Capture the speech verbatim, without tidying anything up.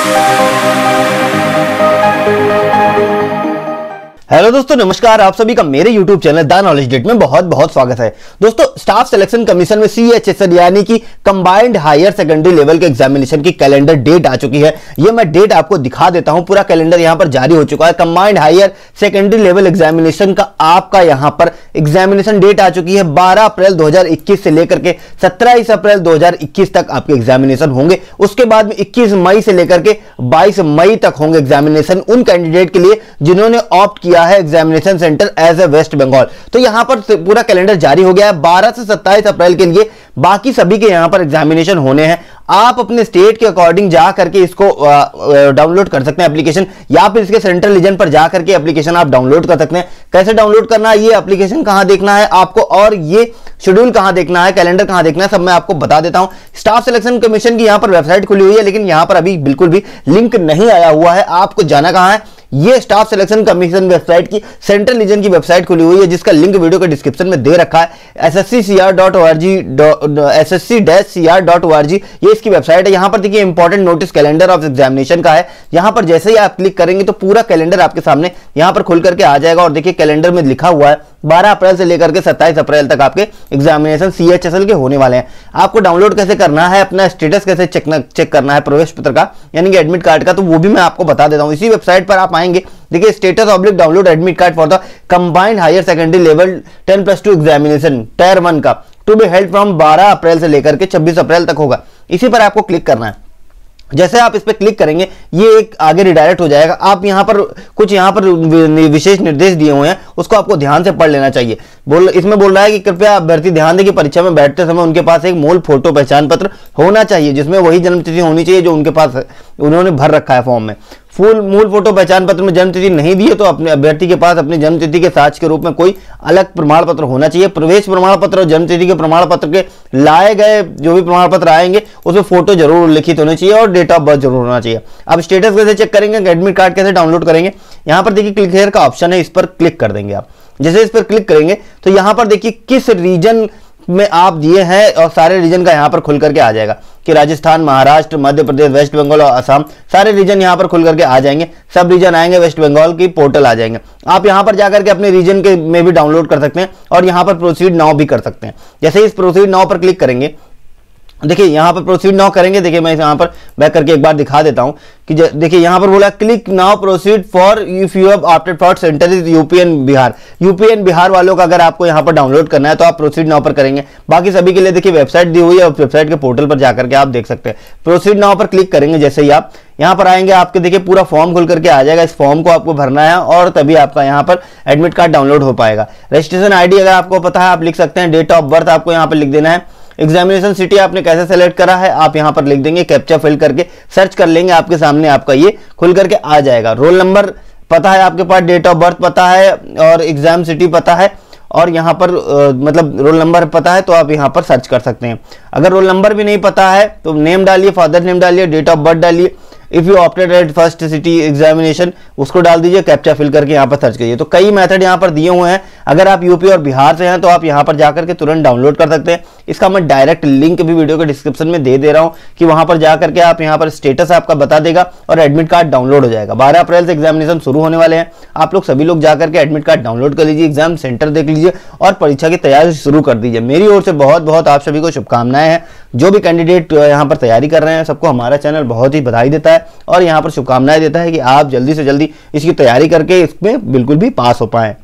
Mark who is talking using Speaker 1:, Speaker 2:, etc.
Speaker 1: Hello दोस्तों, नमस्कार। आप सभी का मेरे YouTube channel the knowledge date में बहुत बहुत स्वागत है। दोस्तों, स्टाफ सिलेक्शन कमीशन में सी एच एस एल यानी कि कंबाइंड हायर सेकेंडरी लेवल के एग्जामिनेशन की कैलेंडर डेट आ चुकी है। ये मैं डेट आपको दिखा देता हूं। पूरा कैलेंडर यहां पर जारी हो चुका है। Combined higher secondary level examination का आपका यहां पर एग्जामिनेशन डेट आ चुकी है। बारह अप्रैल दो हजार इक्कीस से लेकर के सत्ताईस अप्रैल दो हजार इक्कीस तक आपके एग्जामिनेशन होंगे। उसके बाद में इक्कीस मई से लेकर के बाईस मई तक होंगे एग्जामिनेशन उन कैंडिडेट के लिए जिन्होंने ऑप्ट किया है examination centre as a West Bengal. तो यहां पर पूरा कैलेंडर जारी हो गया है। बारह से सत्ताईस अप्रैल के लिए बाकी सभी के यहां पर एग्जामिनेशन होने हैं। आप अपने स्टेट के अकॉर्डिंग जा करके इसको डाउनलोड कर सकते हैं एप्लीकेशन, या फिर इसके सेंट्रल रीजन पर जा करके एप्लीकेशन आप डाउनलोड कर सकते हैं। कैसे डाउनलोड करना है, ये एप्लीकेशन कहां देखना है आपको, और ये शेड्यूल कहां देखना है, कैलेंडर कहां देखना है, सब मैं आपको बता देता हूं। स्टाफ सिलेक्शन कमीशन की यहां पर वेबसाइट खुली हुई है, लेकिन यहां पर अभी बिल्कुल भी लिंक नहीं आया हुआ है। आपको जाना कहां है, ये स्टाफ सिलेक्शन कमीशन वेबसाइट की सेंट्रल रीजन की वेबसाइट खुली हुई है, जिसका लिंक वीडियो के डिस्क्रिप्शन में दे रखा है। S S C C R dot O R G S S C C R dot O R G ये इसकी वेबसाइट है। यहां पर देखिए important notice calendar of examination का है। यहां पर जैसे ही आप क्लिक करेंगे तो पूरा कैलेंडर आपके सामने यहां पर खुल करके आ जाएगा। और देखिए कैलेंडर में लिखा हुआ है बारह अप्रैल से लेकर के सत्ताईस अप्रैल तक आपके examination C H S L के होने वाले हैं। आपको डाउनलोड कैसे करना है, अपना स्टेटस कैसे चेक चेक करना है प्रवेश पत्र का यानी कि एडमिट कार्ड का, तो वो भी मैं आपको बता देता हूं। इसी वेबसाइट पर आप आएंगे, देखिए status oblique download admit card for the combined higher secondary level ten plus two examination tier one का टू बी हेल्ड फ्रॉम बारह अप्रैल से लेकर के छब्बीस अप्रैल तक होगा। इसी पर आपको क्लिक करना है। जैसे आप इस पर क्लिक करेंगे ये एक आगे रिडायरेक्ट हो जाएगा। आप यहां पर कुछ यहां पर विशेष निर्देश दिए हुए हैं, उसको आपको ध्यान से पढ़ लेना चाहिए। बोल इसमें बोल रहा है कि कृपया अभ्यर्थी ध्यान दें कि परीक्षा में बैठते समय उनके पास एक मूल फोटो पहचान पत्र होना चाहिए, जिसमें वही जन्म तिथि होनी चाहिए जो उनके पास उन्होंने भर रखा है फॉर्म में। फुल मूल फोटो पहचान पत्र में जन्म तिथि नहीं दी है तो अपने अभ्यर्थी के पास अपनी जन्म तिथि के साक्ष्य के रूप में कोई अलग प्रमाण पत्र होना चाहिए। प्रवेश प्रमाण पत्र और जन्म तिथि के प्रमाण पत्र के लाए गए जो भी प्रमाण पत्र आएंगे उसमें फोटो जरूर उल्लिखित होनी चाहिए और डेट ऑफ बर्थ जरूर होना चाहिए। अब स्टेटस कैसे चेक करेंगे, एडमिट कार्ड कैसे डाउनलोड करेंगे, यहां पर देखिए क्लिक हियर का ऑप्शन है, इस पर क्लिक कर देंगे आप। जैसे इस पर क्लिक करेंगे तो यहां पर देखिए किस रीजन में आप दिए हैं और सारे रीजन का यहां पर खुल करके आ जाएगा कि राजस्थान, महाराष्ट्र, मध्य प्रदेश, वेस्ट बंगाल और असम, सारे रीजन यहां पर खुल करके आ जाएंगे। सब रीजन आएंगे, वेस्ट बंगाल की पोर्टल आ जाएंगे। आप यहां पर जाकर के अपने रीजन के में भी डाउनलोड कर सकते हैं और यहां पर प्रोसीड नाउ भी कर सकते हैं। जैसे इस प्रोसीड नाउ पर क्लिक करेंगे, देखिए यहां पर प्रोसीड नाउ करेंगे। देखिए मैं यहां पर बैक करके एक बार दिखा देता हूं कि देखिए यहां पर बोला click now proceed for if you have opted for centre is UP and Bihar. UP and Bihar वालों का अगर आपको यहां पर डाउनलोड करना है तो आप प्रोसीड नाउ पर करेंगे। बाकी सभी के लिए देखिए वेबसाइट दी हुई है, वेबसाइट के पोर्टल पर जाकर के आप देख सकते हैं। प्रोसीड नाउ पर क्लिक करेंगे, जैसे ही आप यहां पर आएंगे आपके देखिए पूरा फॉर्म खुल करके आ जाएगा। इस फॉर्म को आपको भरना है और तभी आपका यहां पर एडमिट कार्ड डाउनलोड हो पाएगा। रजिस्ट्रेशन आईडी अगर आपको पता है आप लिख सकते हैं। डेट ऑफ बर्थ आपको यहां पर लिख देना है। एग्जामिनेशन सिटी आपने कैसे सेलेक्ट करा है आप यहां पर लिख देंगे। कैप्चा फिल करके सर्च कर लेंगे, आपके सामने आपका ये खुल करके आ जाएगा। रोल नंबर पता है आपके पास, डेट ऑफ बर्थ पता है और एग्जाम सिटी पता है और यहाँ पर आ, मतलब रोल नंबर पता है तो आप यहाँ पर सर्च कर सकते हैं। अगर रोल नंबर भी नहीं पता है तो नेम डालिए, फादर नेम डालिए, डेट ऑफ बर्थ डालिए। If you opted at first city examination उसको डाल दीजिए, कैप्चा फिल करके यहाँ पर सर्च करिए। तो कई मेथड यहाँ पर दिए हुए हैं। अगर आप यूपी और बिहार से हैं तो आप यहाँ पर जाकर के तुरंत डाउनलोड कर सकते हैं। इसका मैं डायरेक्ट लिंक भी वीडियो के डिस्क्रिप्शन में दे दे रहा हूँ कि वहां पर जाकर के आप यहाँ पर स्टेटस आपका बता देगा और एडमिट कार्ड डाउनलोड हो जाएगा। बारह अप्रैल से एग्जामिनेशन शुरू होने वाले हैं। आप लोग सभी लोग जाकर के एडमिट कार्ड डाउनलोड कर लीजिए, एग्जाम सेंटर देख लीजिए और परीक्षा की तैयारी शुरू कर दीजिए। मेरी ओर से बहुत बहुत आप सभी को शुभकामनाएं हैं। जो भी कैंडिडेट यहाँ पर तैयारी कर रहे हैं सबको हमारा चैनल बहुत ही बधाई देता है और यहाँ पर शुभकामनाएं देता है कि आप जल्दी से जल्दी इसकी तैयारी करके इसमें बिल्कुल भी पास हो पाएं।